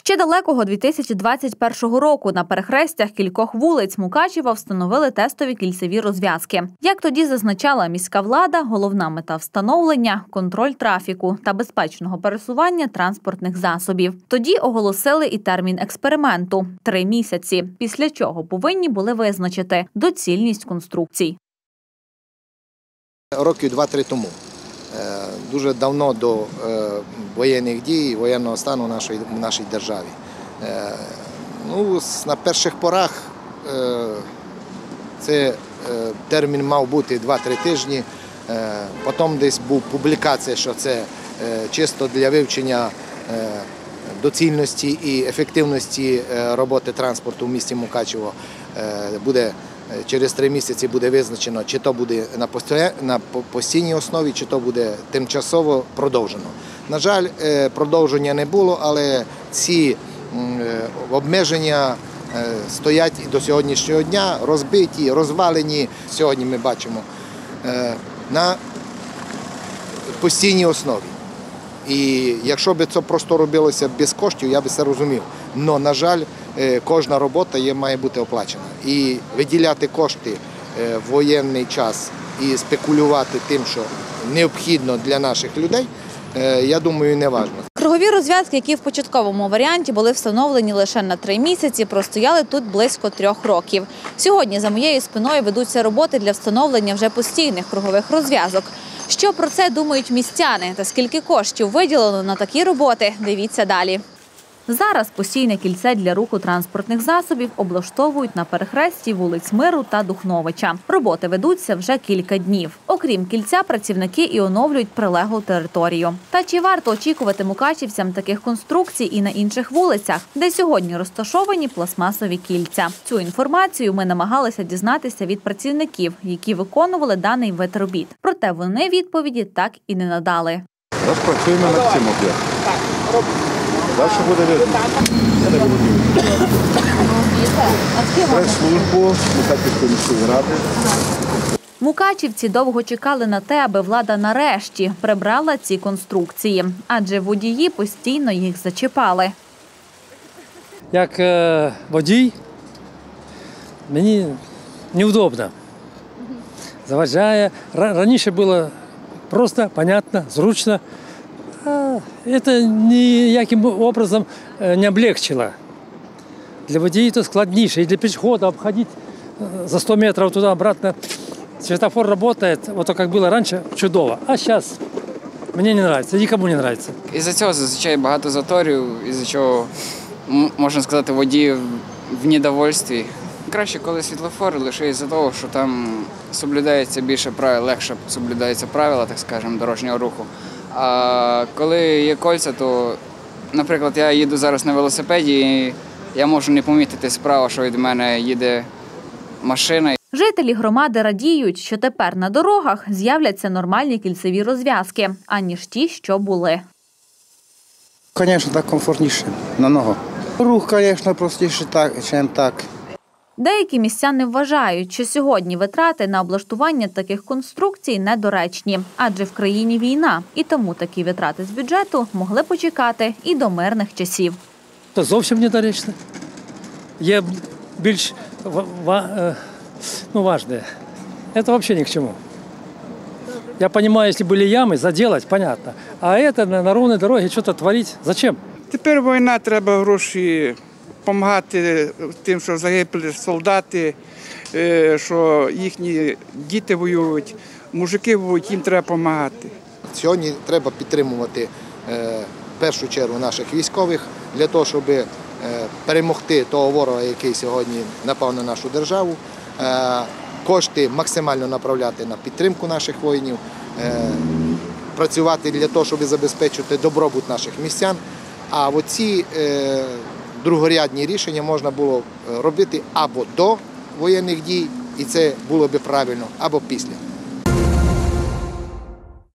Ще далекого 2021 року на перехрестях кількох вулиць Мукачева встановили тестові кільцеві розв'язки. Як тоді зазначала міська влада, головна мета встановлення – контроль трафіку та безпечного пересування транспортних засобів. Тоді оголосили і термін експерименту – 3 місяці, після чого повинні були визначити доцільність конструкцій. Років 2-3 тому, дуже давно до воєнних дій, воєнного стану в нашій державі. На перших порах це термін мав бути 2-3 тижні, потім десь була публікація, що це чисто для вивчення доцільності і ефективності роботи транспорту в місті Мукачево буде. Через 3 місяці буде визначено, чи то буде на постійній основі, чи то буде тимчасово продовжено. На жаль, продовження не було, але ці обмеження стоять і до сьогоднішнього дня, розбиті, розвалені, сьогодні ми бачимо, на постійній основі. І якщо б це просто робилося без коштів, я б це розумів. Але, на жаль, кожна робота має бути оплачена. І виділяти кошти в воєнний час і спекулювати тим, що необхідно для наших людей, я думаю, не важливо. Кругові розв'язки, які в початковому варіанті були встановлені лише на 3 місяці, простояли тут близько 3 років. Сьогодні за моєю спиною ведуться роботи для встановлення вже постійних кругових розв'язок. Що про це думають містяни та скільки коштів виділено на такі роботи, дивіться далі. Зараз постійне кільце для руху транспортних засобів облаштовують на перехресті вулиць Миру та Духновича. Роботи ведуться вже кілька днів. Окрім кільця, працівники і оновлюють прилеглу територію. Та чи варто очікувати мукачівцям таких конструкцій і на інших вулицях, де сьогодні розташовані пластмасові кільця? Цю інформацію ми намагалися дізнатися від працівників, які виконували даний вид робіт. Проте вони відповіді так і не надали. Розпрацюємо над цим об'єктом. Далі буде видно. Прес-службу Мукачівської міської ради. Мукачівці довго чекали на те, аби влада нарешті прибрала ці конструкції, адже водії постійно їх зачіпали. Як водій, мені неудобно. Заважає. Раніше було просто, понятно, зручно. Это ніяким образом не облегчило. Для водіїв це складніше. І для пішохода обходити за 100 метрів туди-обратно. Светофор работает, вот как было раньше, чудово. А сейчас мені не подобається, нікому не подобається. Із-за цього зазвичай багато заторів, із-за чого, можна сказати, водії в недовольстві. Краще, коли світлофор, лише із-за того, що там соблюдається більше правил, легше соблюдаються правила, так скажемо, дорожнього руху. А коли є кольця, то, наприклад, я їду зараз на велосипеді, і я можу не помітити справа, що від мене їде машина. Жителі громади радіють, що тепер на дорогах з'являться нормальні кільцеві розв'язки, аніж ті, що були. Звісно, так комфортніше на ногу. Рух, звісно, простіше, ніж так. Деякі містяни вважають, що сьогодні витрати на облаштування таких конструкцій недоречні, адже в країні війна, і тому такі витрати з бюджету могли почекати і до мирних часів. Це зовсім недоречно. Є більш важне. Це взагалі ні к чому. Я розумію, якщо були ями, заділати, понятно. А це на ровній дорозі щось творити, зачем? Тепер війна, треба гроші. Допомагати тим, що загиблі солдати, що їхні діти воюють, мужики воюють, їм треба допомагати. Сьогодні треба підтримувати в першу чергу наших військових для того, щоб перемогти того ворога, який сьогодні напав на нашу державу. Кошти максимально направляти на підтримку наших воїнів, працювати для того, щоб забезпечити добробут наших містян. А оці другорядні рішення можна було робити або до воєнних дій, і це було б правильно, або після.